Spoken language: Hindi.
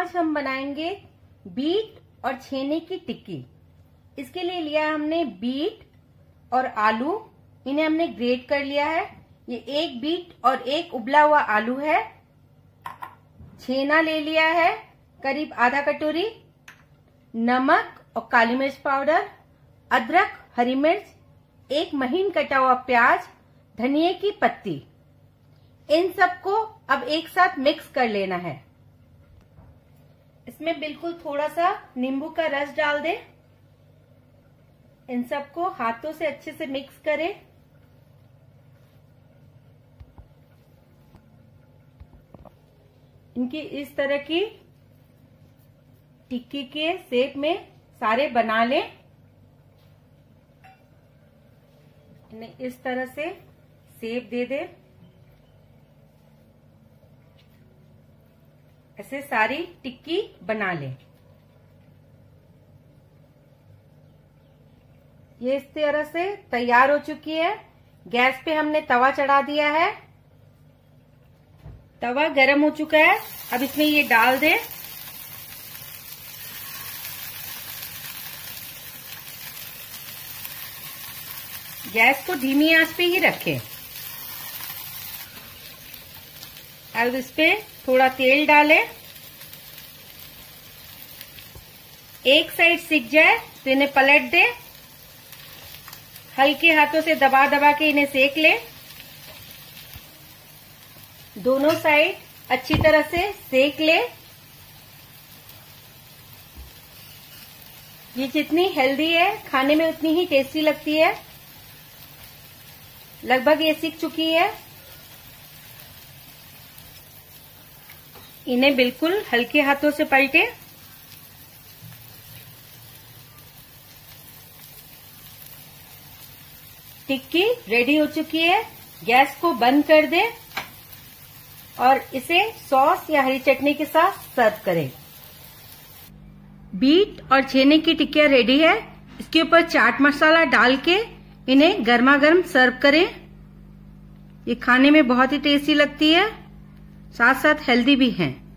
आज हम बनाएंगे बीट और छेने की टिक्की। इसके लिए लिया है हमने बीट और आलू, इन्हें हमने ग्रेट कर लिया है। ये एक बीट और एक उबला हुआ आलू है। छेना ले लिया है करीब आधा कटोरी, नमक और काली मिर्च पाउडर, अदरक, हरी मिर्च, एक महीन कटा हुआ प्याज, धनिए की पत्ती। इन सबको अब एक साथ मिक्स कर लेना है। इसमें बिल्कुल थोड़ा सा नींबू का रस डाल दें। इन सबको हाथों से अच्छे से मिक्स करें। इनकी इस तरह की टिक्की के शेप में सारे बना लें। इन्हें इस तरह से शेप दे दें। ऐसे सारी टिक्की बना लें। ये इस तरह से तैयार हो चुकी है। गैस पे हमने तवा चढ़ा दिया है। तवा गरम हो चुका है। अब इसमें ये डाल दें। गैस को धीमी आंच पे ही रखें। अब इस पे थोड़ा तेल डालें। एक साइड सिक जाए तो इन्हें पलट दें। हल्के हाथों से दबा दबा के इन्हें सेक लें। दोनों साइड अच्छी तरह से सेक लें। ये जितनी हेल्दी है खाने में उतनी ही टेस्टी लगती है। लगभग ये सिक चुकी है। इन्हें बिल्कुल हल्के हाथों से पलटें। टिक्की रेडी हो चुकी है। गैस को बंद कर दें और इसे सॉस या हरी चटनी के साथ सर्व करें। बीट और छेने की टिक्कियां रेडी है। इसके ऊपर चाट मसाला डाल के इन्हें गर्मा गर्म सर्व करें। ये खाने में बहुत ही टेस्टी लगती है, साथ साथ हेल्दी भी हैं।